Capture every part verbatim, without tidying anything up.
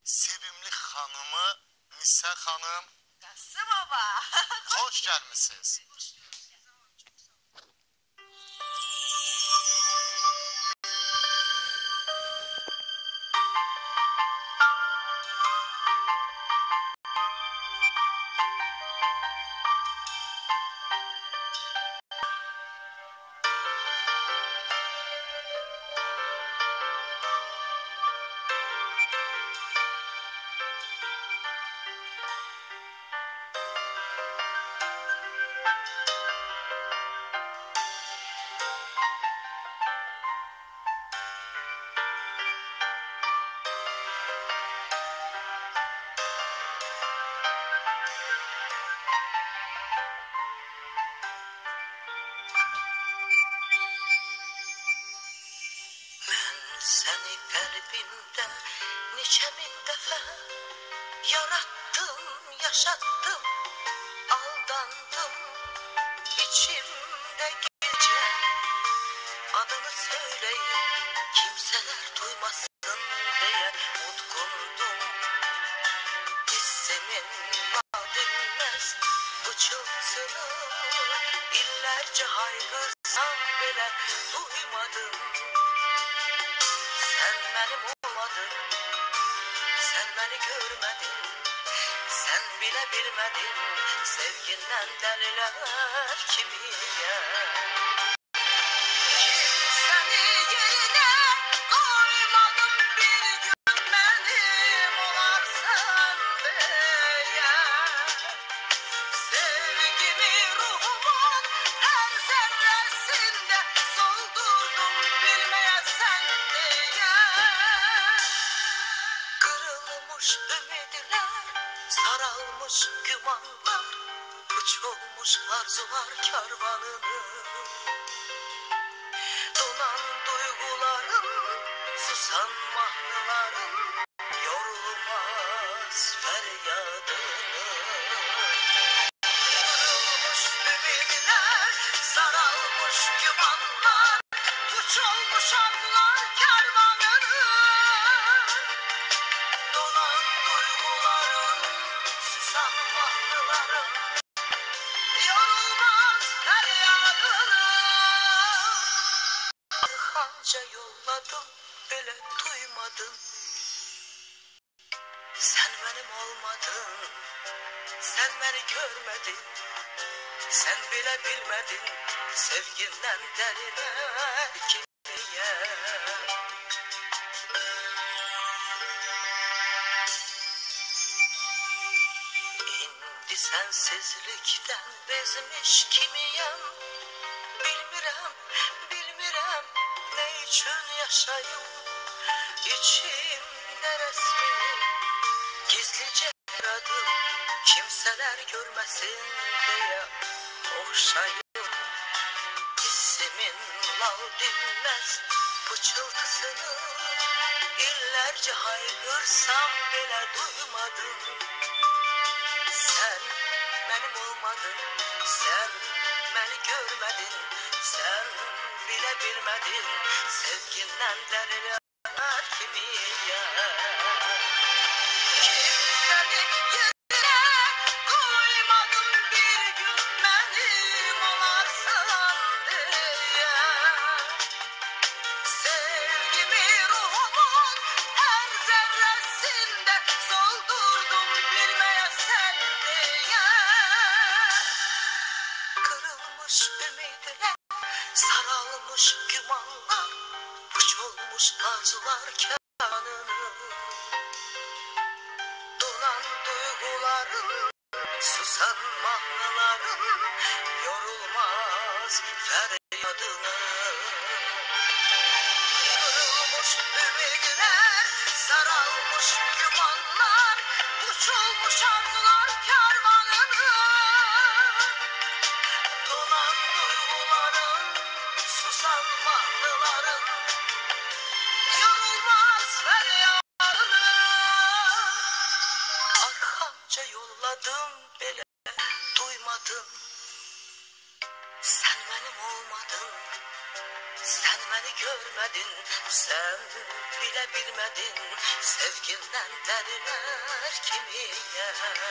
sevimli hanımı Nisa Hanım. Nasıl baba? Hoş gelmişsiniz. Seni kalbimde nice bin defa yarattım, yaşattım, aldandım. İçimde gece adını söyleyip kimseler duymasın diye utkundum. Hissimin dinmez bu çılgısını, illerce haykırsam bile duymadım. Sen benim olmadın, sen beni görmedin, sen bile bilmedin, sevginden deliler kimiye. Seni yerine koymadım bir gün, benim olarsan diye. Sevgimi ruhumun her zerresinde soldurdum bilmeyesen diye. Kırılmış ümitler, saralmış gümanlar, uçulmuş arzular kervanını. Donan duygularım, susan mahnalarım, yorulmaz feryadını. Kırılmış ümitler, saralmış gümanlar, uçulmuş arzular kervanını. Donan duygularım, susan mahnalarım, yorulmaz feryadını. Arkanca yolladım, bile duymadın. Sen benim olmadın, sen beni görmedin, sen bile bilmedin, sevginden deliler kimiye. İndi sensizlikten bezmiş kimiyem, bilmirem, bilmirem ne için yaşayım. İçimde resmini gizlice aradım, kimseler görmesin diye okşayım. Hissimin lal dinmez pıçıltısını, illerce haykırsam bile duymadım. Sen benim olmadın, sen beni görmedin, sen bile bilmedin, sevginden deliler kimiye. Kimsenin yerine koymadım bir gün, benim olarsan diye. Sevgimi ruhumun her zerresinde soldurdum bilmeyesen diye. Kırılmış ümitler, saralmış gümanlar, uçulmuş arzular kervanını. Donan duygularım, susan mahnalarım, yorulmaz feryadını. Kırılmış ümitler, saralmış gümanlar, uçulmuş arzular kervanını. Donan duygularım, susan mahnalarım, yorulmaz feryadını. Arkanca yolladım, bile duymadım. Sen benim olmadın, sen beni görmedin, sen bile bilmedin, sevginden deliler kimiye.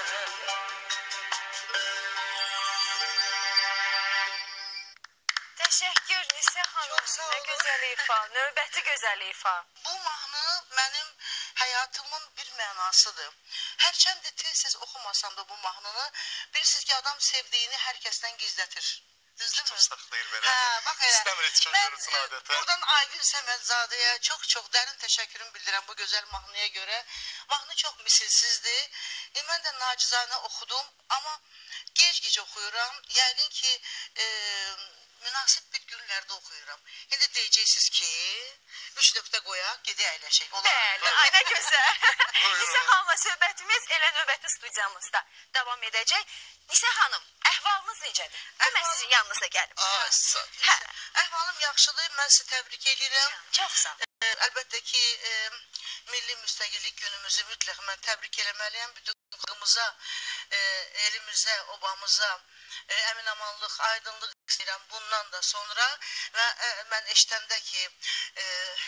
Təşəkkür Nisə xanım. Çox sağ Nə olun. gözəl ifa, növbəti gözəl ifa. Bu mahnı mənim həyatımın bir mənasıdır. Hərçənd də tez-tez oxumasam da bu mahnını, bilirsiniz ki, adam sevdiyini hər kəsdən gizlətir. Düzdür mü? Tutub saxlayır belə. Hə, bax elə. İstəmir heç kim Mən, görürsün e, adətən. Buradan Aygün Səmədzadəyə çox-çox dərin təşəkkürümü bildirəm bu gözəl mahnıya görə. Mahnı çox misilsizdir. E, mən də nacizanə oxudum, amma gec-gec oxuyuram. Yəqin ki, e, münasib bir günlərdə oxuyuram. İndi deyəcəksiniz ki, üç nöqtə qoyaq, gedək əyləşək. Bəli, ay nə gözəl. Nisə xanımla söhbətimiz elə növbəti studiyamızda davam edəcək. Nisə xanım, əhvalınız necədir? Bu mən sizin yanınıza gəlib. Ay, sağ. Hə. Əhvalım yaxşıdır, mən sizi təbrik edirəm. Çox sağ ol. E, əlbəttə ki, e, Milli Müstəqillik günümüzü mütləq mən təbrik eləməliyəm. Bütün xalqımıza, e, elimizə, obamıza e, əminamanlıq, aydınlıq istəyirəm bundan da sonra. Və e, mən eşitəndə ki, e,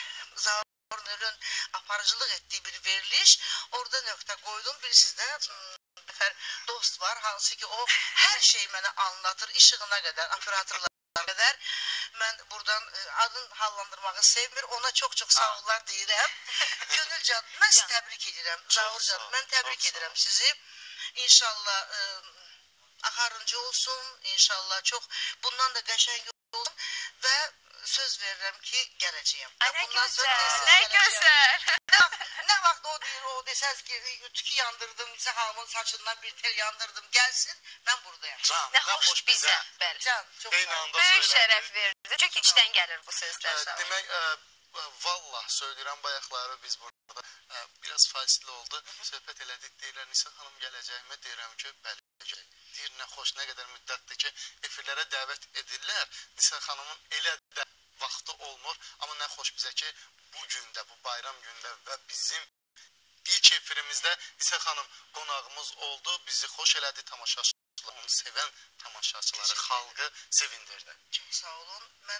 Zaurun aparıcılıq etdiyi bir veriliş, orada nöqtə qoydum. Bilirsiniz də, bir nəfər dost var, hansı ki, o hər şeyi mənə anlatır, işığına qədər, operatorlara qədər. Mən buradan e, adını hallandırmağı sevmir, ona çox-çox sağ ollar deyirəm. Gönülcan, mən sizi təbrik edirəm. Zaurcan, mən təbrik edirəm sizi. İnşallah e, axarıncı olsun, inşallah çox bundan da qəşəng olsun və söz verirəm ki, gələcəyəm. Ay nə Bundan sonra gözəl, tez-tez nə gələcəyəm. gözəl. Nə vaxt, nə vaxt o deyir, o desəz ki, tükü yandırdım, hamın saçından bir tel yandırdım, gəlsin, mən buradayım. Can, Nə xoş bizə. Bəli. Can, çox Eyni sağ ol. anda Böyük söylədi. şərəf verdi. Çünki içdən gəlir bu sözlər. Ə, Sağ ol. Demək, ə, ə, vallah söyləyirəm, bayaqları biz burada ə, biraz fasilə oldu. Söhbət elədik, deyirlər, Nisə xanım gələcəkmi? Deyirəm ki, bəli, gələcək. Deyir, nə xoş, nə qədər müddətdir ki, efirlərə dəvət edirlər. Nisə xanımın elə də vaxtı olmur. Amma nə xoş bizə ki, bu gündə, bu bayram gündə və bizim ilk efirimizdə Nisə xanım qonağımız oldu. Bizi xoş elədi, tamaşaçılar, onu sevən tamaşaçıları, xalqı sevindirdi. Çox sağ olun. Mən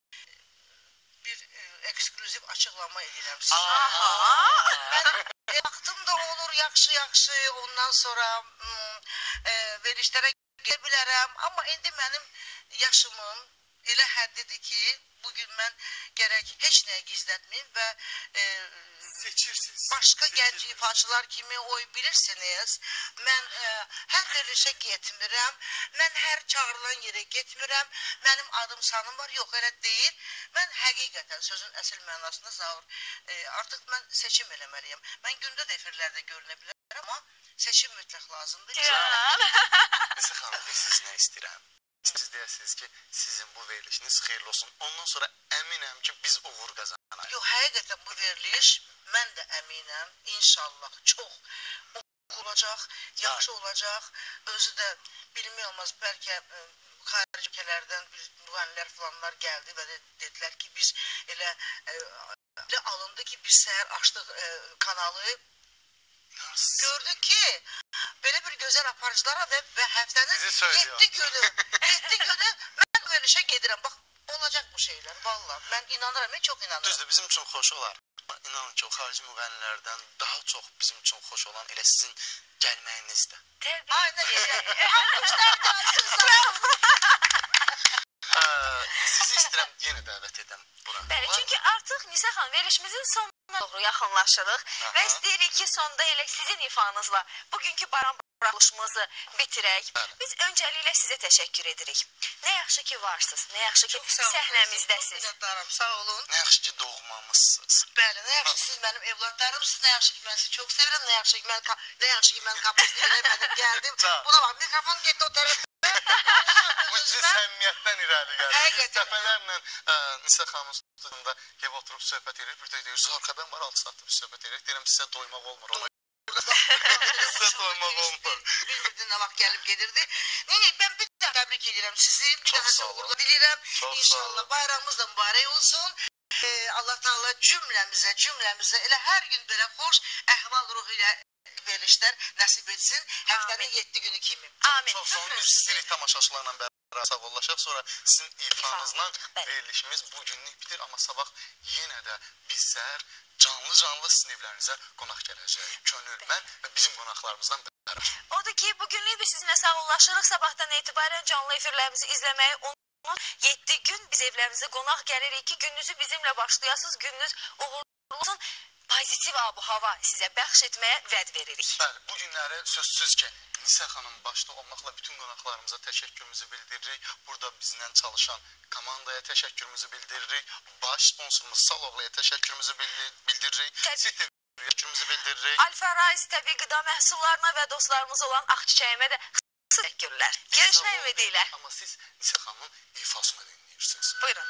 bir e, eksklüziv açıqlama edirəm sizə. Aha. Mən e, vaxtım da olur yaxşı-yaxşı, ondan sonra mm, e, verilişlərə gedə bilərəm. Amma indi mənim yaşımın elə həddidir ki, bugün mən gərək heç nəyə gizlətməyim və e, Seçirsiniz. başqa gənc ifaçılar kimi oy bilirsiniz. Mən e, hər verilişə getmirəm. Mən hər çağırılan yerə getmirəm. Mənim adım sanım var. Yox, elə deyil. Mən həqiqətən sözün əsl mənasında Zaur, e, artıq mən seçim eləməliyəm. Mən gündə də efirlərdə görünə bilərəm, amma seçim mütləq lazımdır. Can. Nisə xanım, siz nə istəyirəm? Siz deyəsiniz ki, sizin bu verilişiniz xeyirli olsun. Ondan sonra əminəm ki, biz uğur qazanarıq. Yox, həqiqətən bu veriliş, mən də əminəm, inşallah çox uğur olacaq, yaxşı olacaq. Özü də bilmək olmaz, bəlkə ə, xarici ölkələrdən bir müğənnilər falanlar gəldi və də dedilər ki, biz elə, ə, elə alındı ki, biz səhər açdıq ə, kanalı. Gördük ki, belə bir gözəl aparıcılara və, və həftənin Bizi söylüyor. yeddi günü, yeddi günü mən verilişə gedirəm. Bax, olacaq bu şeylər, vallahi. Mən inanıram, mən çox inanıram. Düzdür, bizim üçün xoş olar. İnanın ki, o xarici müğənnilərdən daha çox bizim üçün xoş olan elə sizin gəlməyinizdir. Təbii. Aynen öyle. Alkışlar gelsin. Ə, sizi istəyirəm yenə dəvət edəm bura. Bəli, Var çünki mı? artıq Nisə xanım verilişimizin sonuna doğru yaxınlaşırıq və istəyirik ki, sonda elə sizin ifanızla bugünkü bayram buraxılışımızı bitirək. Bəli. Biz öncəliklə sizə təşəkkür edirik. Nə yaxşı ki varsınız, nə yaxşı ki Çok sağ olun. Çok səhnəmizdəsiz. minnettarım, sağ olun. Nə yaxşı ki, doğmamızsınız. Bəli, nə yaxşı ki siz mənim evlatlarımsınız, nə yaxşı ki mən sizi çox sevirəm, nə yaxşı ki mən, nə yaxşı ki mən kapasitə eləmədim, gəldim. Sağ ol. Buna bax, mikrofon getdi o tərəfə. Bu sizin səmimiyyətdən irəli gəlir. Biz Həqiqətən. dəfələrlə ə, Nisə xanımın studiyasında gəlib oturub söhbət edirik. Bir də deyir, Zahar xəbər var, altı saatdır biz söhbət edirik. Deyirəm, sizə doymaq olmur. Ona sizə doymaq olmur. Bir-birinin nə vaxt gəlib gedirdi. Neyse, ben bir daha təbrik edirəm sizi. Bir Çox daha sağ olun. uğurlar diləyirəm. Çox sağ olun. İnşallah bayramımız da mübarək olsun. Ee, Allah Teala cümləmizə, cümləmizə elə hər gün belə xoş əhval ruhu ilə verilişlər nəsib etsin. Həftənin yeddi günü kimi. Amin. Çox sağ olun. Biz istəyirik tamaşaçılarla bərabər. sağollaşaq, sonra sizin ifanızla Bəli. verilişimiz bugünlük bitir, amma sabah yenə də biz səhər canlı-canlı sizin evlərinizə qonaq gələcəyik. Könülmən və bizim qonaqlarımızdan bərabər. Odur ki, bugünlük biz sizinlə sağollaşırıq. Sabahdan etibarən canlı efirlərimizi izləməyi unutmayın. yeddi gün biz evlərimizə qonaq gəlirik ki, gününüzü bizimlə başlayasınız, gününüz uğurlu olsun. Pozitiv abu-hava sizə bəxş etməyə vəd veririk. Bəli, bu günləri sözsüz ki, Nisə xanım başda olmaqla bütün qonaqlarımıza təşəkkürümüzü bildiririk. Burada bizlə çalışan komandaya təşəkkürümüzü bildiririk. Baş sponsorumuz Salovlaya təşəkkürümüzü bildiririk. Sitir təşəkkürümüzü bildiririk. Alfa Rice təbii qida məhsullarına və dostlarımız olan Ağçiçəyimə də xüsusi təşəkkürlər. Görüşmək ümidi ilə. Amma siz Nisə xanımın ifasını dinləyirsiniz. Buyurun.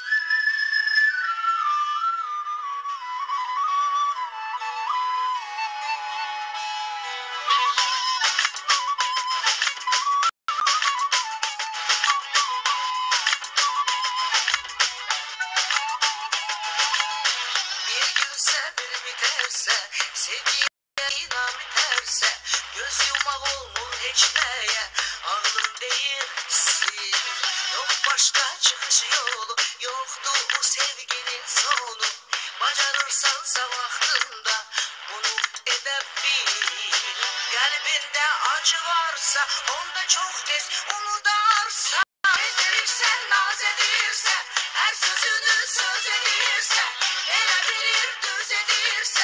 Sevgiye inan biterse göz yumak olmur hiç neye ağlım değilsin. Yok başka çıkış yolu yoktu bu sevginin sonu. Bacarırsansa vaktinde bunu edebil. Kalbinde acı varsa onda çok tez unutarsa. Ezdirirsen naz edirse her sözünü söz edirse ele bilir düz edirse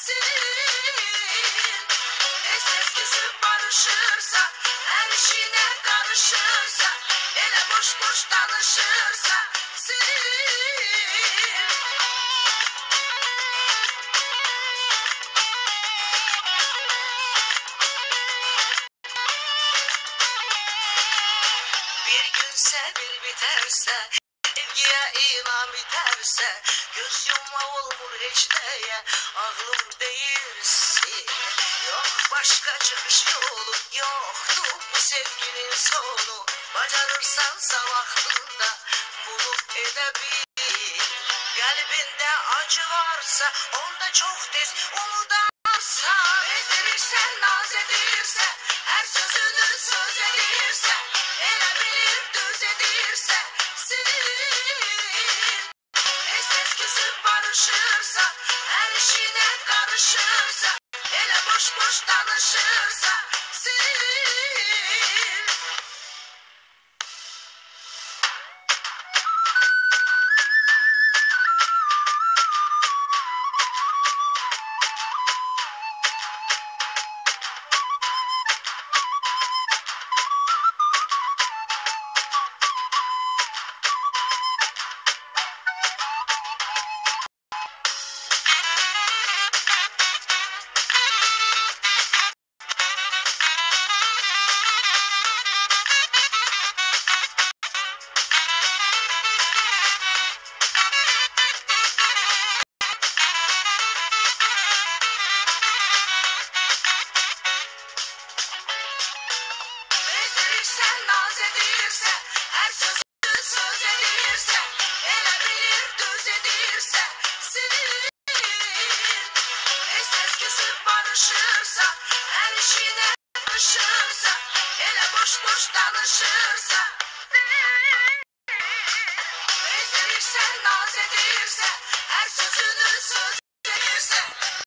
Esnes küsüp barışırsa, her işine karışırsa, ele boş boş danışırsa, sil. Bir günse bir biterse, sevgiye inan biterse, göz yumma olmur hiç neye, ağlım değilsin. Yok başka çıkış yolu, yoktu bu sevginin sonu. Bacarırsansa vaktinde bunu edebil. Kalbinde acı varsa, onda çok tez unutarsa. Ezdirirsen naz edirse, her sözünü söz edirse, ele bilir düz edirse, sil. Esnes küsüp barışırsa, her işine karışırsa, ele boş boş danışırsa, sil. Ezdirirsen naz edirse, her sözünü söz edirse, ele bilir düz edirse, sil. Esnes küsüp barışırsa, her işine karışırsa, ele boş boş danışırsa, ezdirirsen naz edirse, her sözünü söz